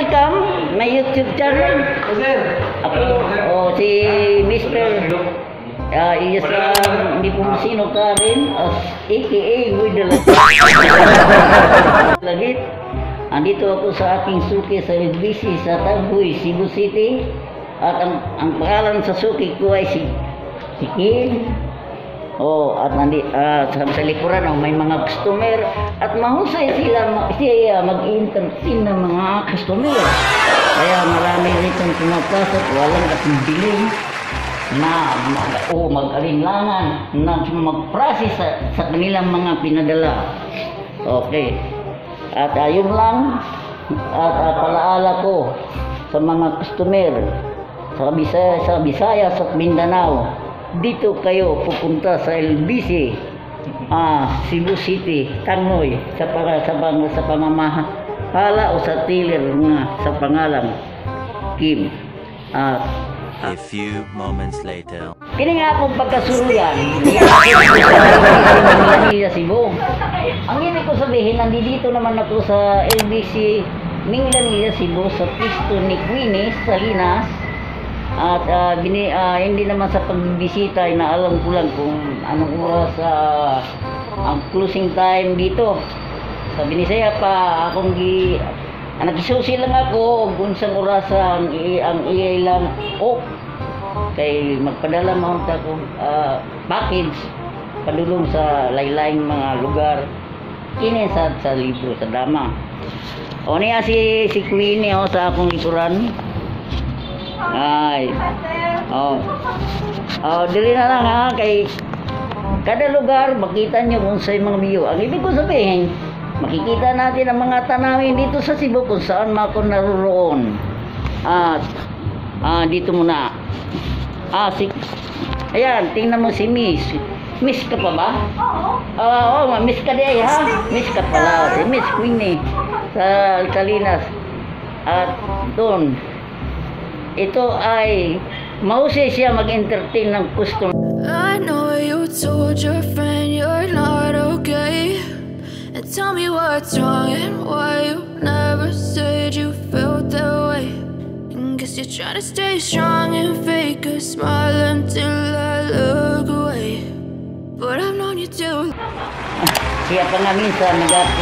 welcome. May YouTube channel. Ako, si Mr. Hindi po sino ka rin, aka Widel. Lagit, andito ako sa aking suki sa LBC sa Tagboy, Cebu City. At ang pangalan sa suki ko ay si Kim. At sa likuran may mga customer at mahusay sila mag-entertain ng mga customer. Kaya marami rito pumapasok, walang katibili na mag-alinlangan na mag-process sa kanilang mga pinadala. Okay. At ayun lang at palaala ko sa mga customer sa Visayas at Mindanao. Dito kayo pupunta sa LBC, Cebu City, Tangoy, sa pamamahala o sa tiller nga sa pangalan Kim. A few moments later. Kini nga akong pagkasuluyan. Cebu. Ang ibig ko sabihin, nandito naman ako sa LBC Mindanao, Cebu, sa pisto ni Queenie Salinas. At hindi naman sa pagbibisita, inaalam ko lang kung anong oras ang closing time dito. Sa Binisaya pa, nagisusi lang ako kung saan oras ang ilang kay magpadala mo akong package padulong sa laylaing mga lugar. Kini sa libro sa dama. Niya si Queenie sa akong likuran. Dili na lang kay kada lugar makita nyo kung sa mga view. Ang ibig ko sabihin, makikita natin ang mga tanawin dito sa Cebu kung saan ako naroon. Dito muna. Ayan, tingnan mo si Miss. Miss ka pa ba? Oo. Miss ka din ha? Miss ka pala. Si Miss Queenie sa Salinas. At doon. Ito ay mahusay siya mag-entertain ng customer. I know you told your friend you're not okay, and tell me what's wrong and why you never said you felt that way. And guess you're trying to stay strong and fake a smile until I look away, but I've known you too. Siya pa nga minsan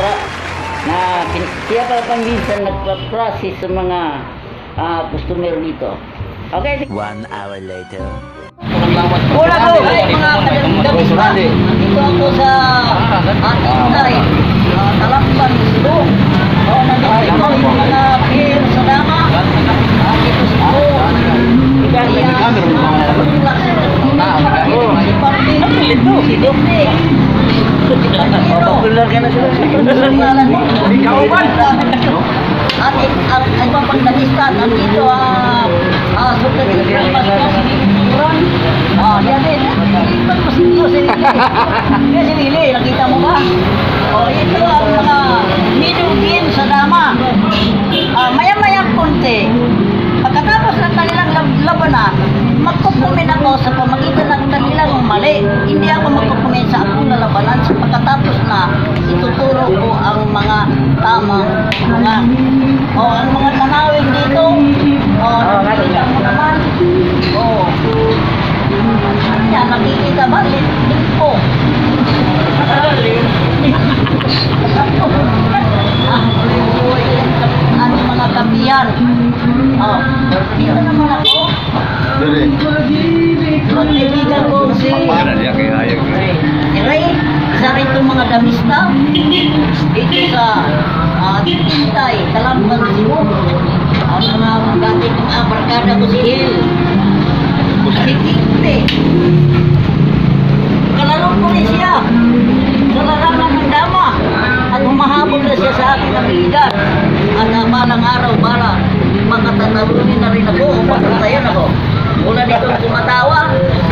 nagpa-process sa mga customer dito. Okay. 1 hour later. Wala ko! Mga dito ako sa Atintay, Talakban, Cebu. Nandito yung mga pier sa dama. Dito sa Cebu. Si Papi, si Dukli. Popular ka na sila. Ikaw ba? At ang pagdalistan, nandito sukat ng pagkasimuran. Yan din. Ipan mo si Diyos. Kaya si Willie, nakita mo ba? Ito ang mga middle game sa dama. Maya-mayang konti. Pagkatapos ng kanilang labanan, magkukumin ako sa pamagitan ng kanilang mali. Hindi ako magkukumin sa akong lalabanan. So pagkatapos na, ituturo ko ang mga tamang ang mga tanawin dito. Nakikita mo naman. Yan, nakikita ba? Limpo. Ano mga kapiyan. Dito naman ako. Magkaibigan ko si Ray. Isa rin itong mga damista. Dito sa Tintay, Talakban, Cebu. Ang mga dati kong barkada ko si Hill. Si Tinte. Kalaro ko rin siya. Sa larangan ng dama. At humahabol na siya sa aking abilidad. At balang araw, makatatalunin na rin ako o patatayan ako. Mula dito tumatawa,